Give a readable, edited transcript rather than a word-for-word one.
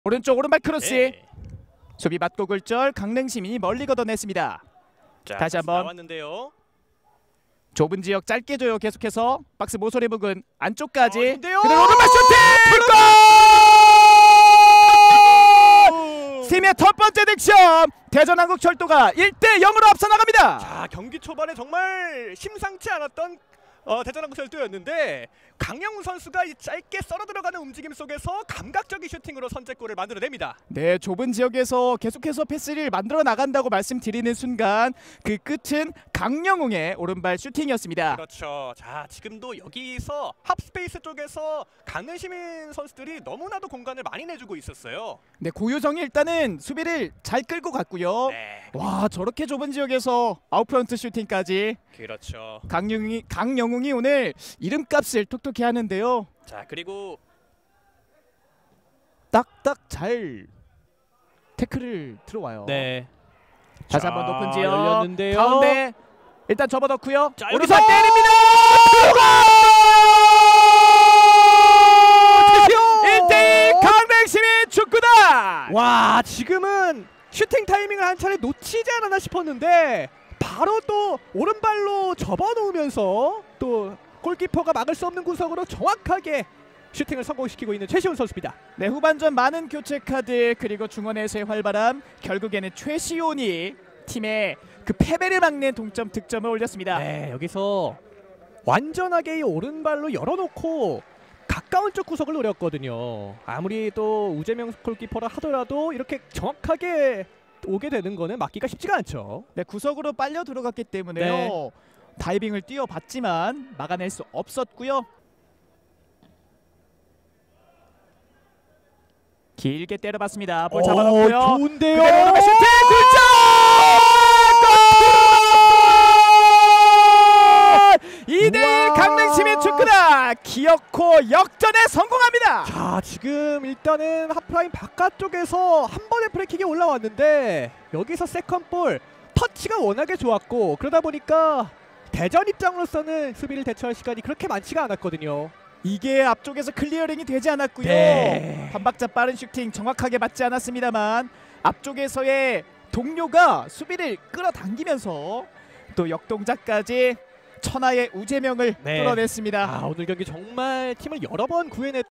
오른쪽 오른발 크로스. 네. 수비 맞고 굴절 강릉시민이 멀리 걷어냈습니다. 자, 다시 한번 나왔는데요. 좁은 지역 짧게 줘요. 계속해서 박스 모서리 부근 안쪽까지. 좋은데요? 그대로 오른발 슈팅! 골! 팀의 첫 번째 득점. 대전한국철도가 1대0으로 앞서 나갑니다. 자, 경기 초반에 정말 심상치 않았던 대전한국철도였는데 강영훈 선수가 이 짧게 썰어 들어가는 움직임 속에서 감각적인 슈팅으로 선제골을 만들어냅니다. 네, 좁은 지역에서 계속해서 패스를 만들어 나간다고 말씀드리는 순간 그 끝은 강영웅의 오른발 슈팅이었습니다. 그렇죠. 자, 지금도 여기서 합스페이스 쪽에서 강릉시민 선수들이 너무나도 공간을 많이 내주고 있었어요. 네, 고효정이 일단은 수비를 잘 끌고 갔고요. 네, 와, 저렇게 좁은 지역에서 아웃프런트 슈팅까지. 그렇죠. 강영웅이 오늘 이름값을 톡톡히 하는데요. 자, 그리고 딱딱 잘 태클을 들어와요. 네, 다시 자, 한번 높은 지역 열렸는데요. 가운데 일단 접어넣고요. 자, 오른손 여기서 때립니다. 1대2 강릉시민 축구단. 와, 지금은 슈팅 타이밍을 한 차례 놓치지 않았나 싶었는데 바로 또 오른발로 접어놓으면서 또 골키퍼가 막을 수 없는 구석으로 정확하게 슈팅을 성공시키고 있는 최시훈 선수입니다. 네, 후반전 많은 교체 카드 그리고 중원에서의 활발함, 결국에는 최시온이 팀의 그 패배를 막는 동점 득점을 올렸습니다. 네, 여기서 완전하게 이 오른발로 열어놓고 가까운 쪽 구석을 노렸거든요. 아무리 또 우재명 골키퍼라 하더라도 이렇게 정확하게 오게 되는 거는 막기가 쉽지가 않죠. 네, 구석으로 빨려 들어갔기 때문에요. 네. 다이빙을 뛰어봤지만 막아낼 수 없었고요. 길게 때려봤습니다. 볼 잡아놓고요. 좋은데요. 그대로 오른발 슈팅! 굴절! 골! 2대1 강릉시민 축구단 기어코 역전에 성공합니다. 자, 지금 일단은 하프라인 바깥쪽에서 한 번의 프리킥이 올라왔는데 여기서 세컨볼 터치가 워낙에 좋았고 그러다 보니까 대전 입장으로서는 수비를 대처할 시간이 그렇게 많지가 않았거든요. 이게 앞쪽에서 클리어링이 되지 않았고요. 네. 한 박자 빠른 슈팅 정확하게 맞지 않았습니다만 앞쪽에서의 동료가 수비를 끌어당기면서 또 역동작까지 천하의 우재명을 네. 뚫어냈습니다. 오늘 경기 정말 팀을 여러 번 구해냈